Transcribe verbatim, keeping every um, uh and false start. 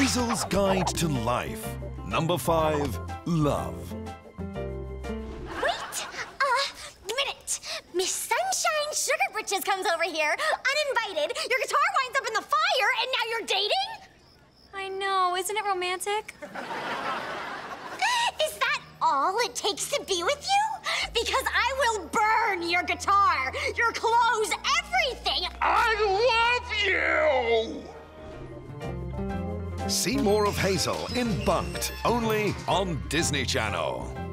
Hazel's Guide to Life. Number five, Love. Wait a minute. Miss Sunshine Sugar Britches comes over here, uninvited. Your guitar winds up in the fire, and now you're dating? I know. Isn't it romantic? Is that all it takes to be with you? Because I will burn your guitar, your clothes, everything. I love you! See more of Hazel in Bunk'd, only on Disney Channel.